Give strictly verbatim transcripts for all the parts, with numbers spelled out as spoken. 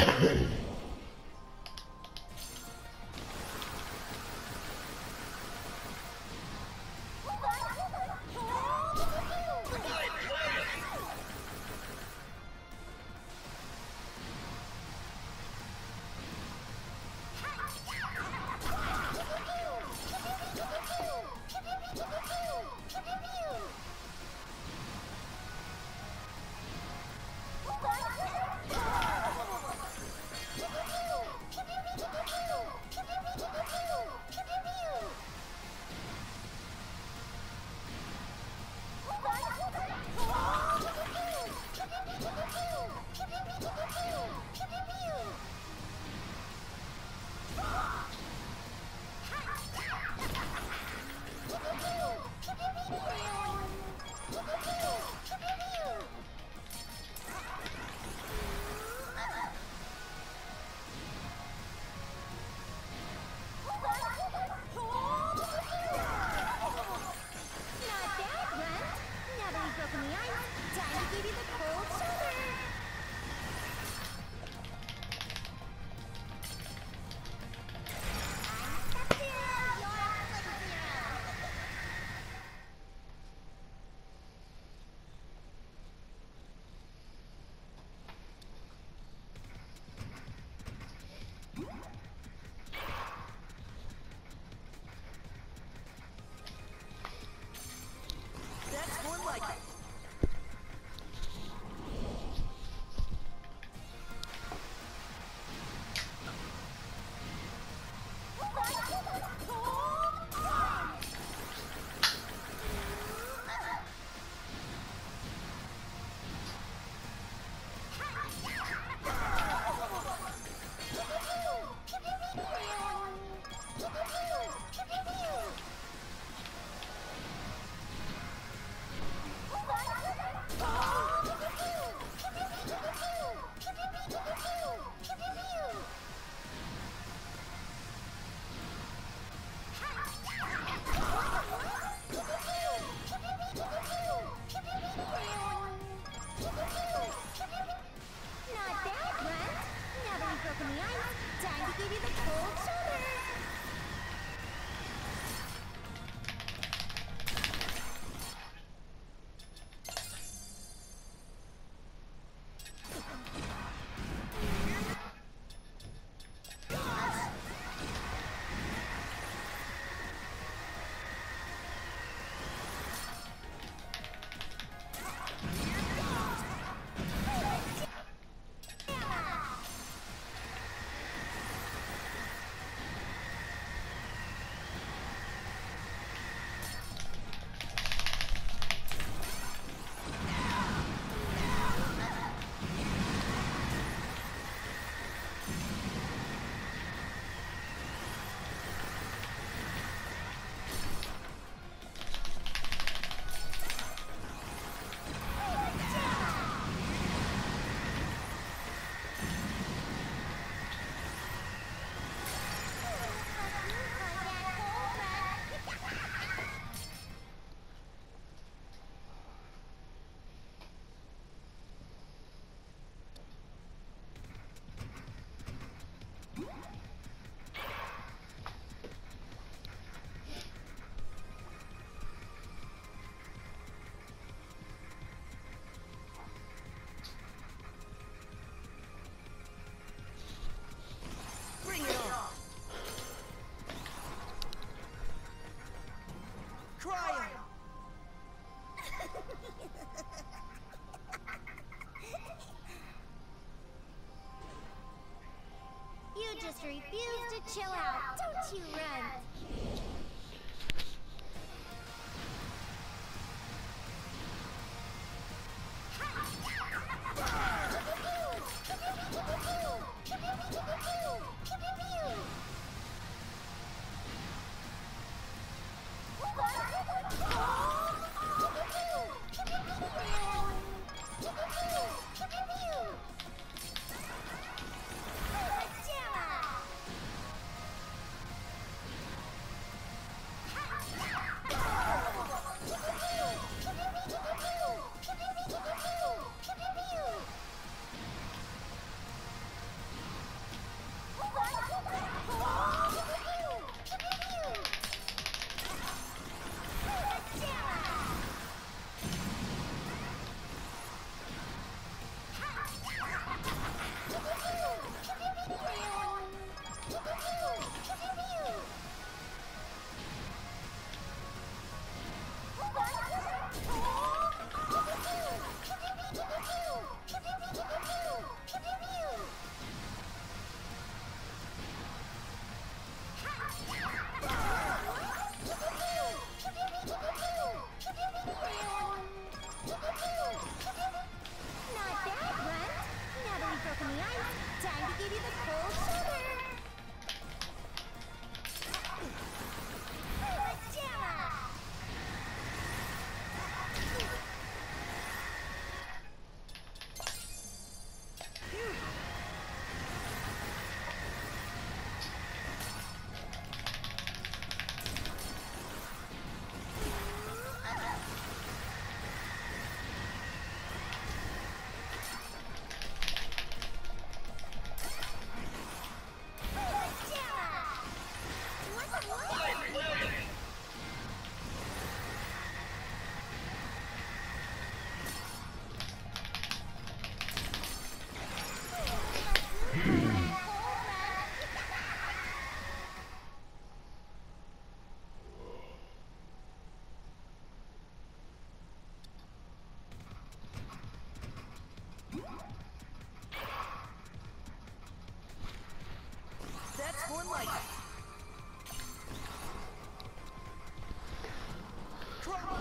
just refuse to chill out. Don't you run. like it. Trouble.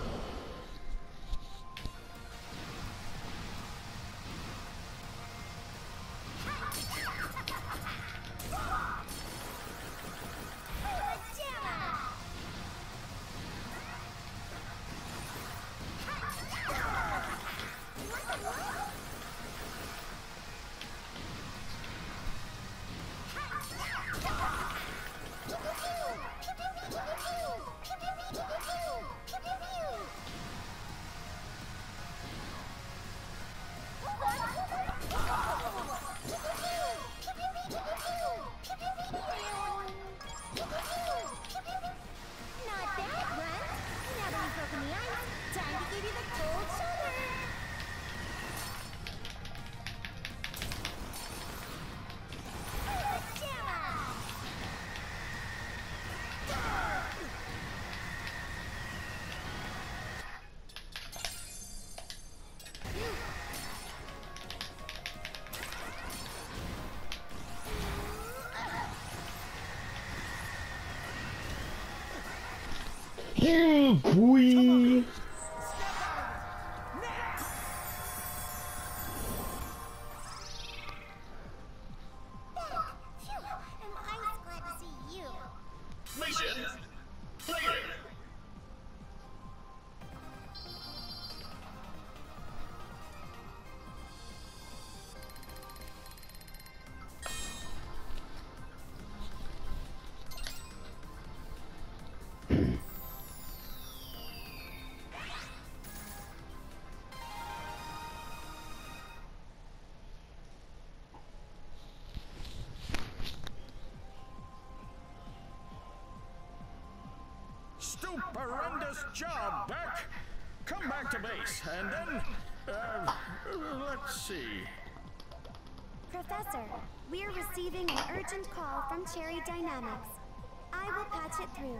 Yeah, boy. Mission clear. Stupendous job, Beck. Come back to base, and then, uh, let's see. Professor, we're receiving an urgent call from Cherry Dynamics. I will patch it through.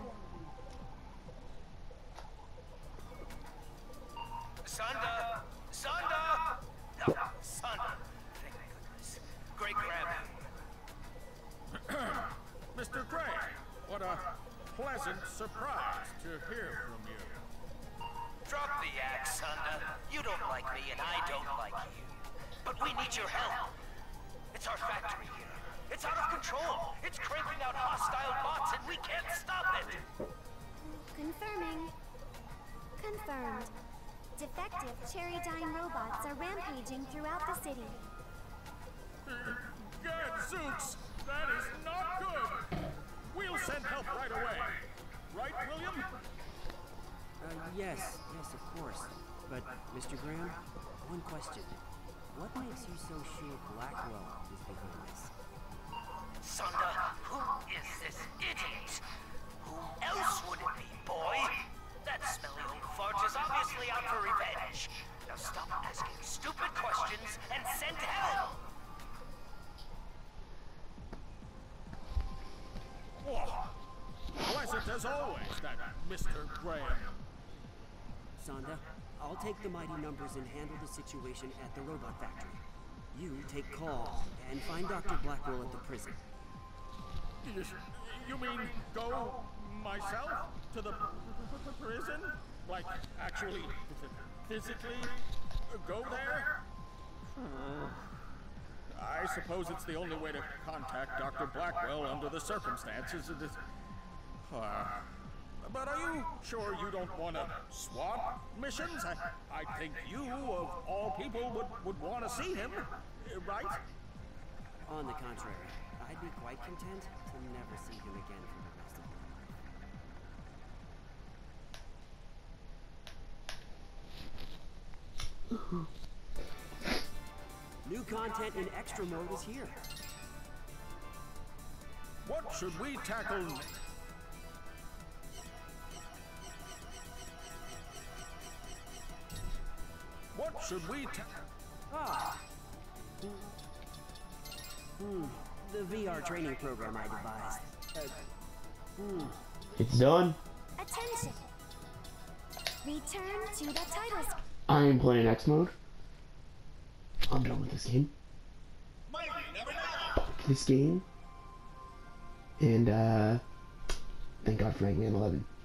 Sonda! Sonda! No, Sonda. Thank goodness. Great grabbing. Mister Gray, what a pleasant surprise to hear from you. Drop the axe, Sonda. You don't like me, and I don't like you. But we need your help. It's our factory here. It's out of control. It's cranking out hostile bots, and we can't stop it. Confirming. Confirmed. Defective Cherrydyne robots are rampaging throughout the city. Gadzooks! That is not good! We'll send help right away. Right, William? Uh, yes, yes, of course. But, Mister Graham, one question. What makes you so sure Blackwell is behind this? Sonda, who is this idiot? Who else would it be, boy? That smelly old fart is obviously out for revenge. Now stop asking stupid questions and send help! Whoa. Pleasant as always, that Mister Graham. Sonda, I'll take the mighty numbers and handle the situation at the robot factory. You take call and find Doctor Blackwell at the prison. You, you mean go myself to the prison? Like, actually, physically go there? I suppose it's the only way to contact Doctor Blackwell under the circumstances. It is, uh, but are you sure you don't want to swap missions? I, I think you, of all people, would, would want to see him, right? On the contrary, I'd be quite content to never see him again for the rest of my life. New content in extra mode is here. What should we tackle? What should we ta- Ah. Hmm. The V R training program I devised. Uh, hmm. It's done. Attention! Return to the title screen. I am playing X mode. I'm done with this game. Might never know. This game And uh, thank God for Eggman eleven.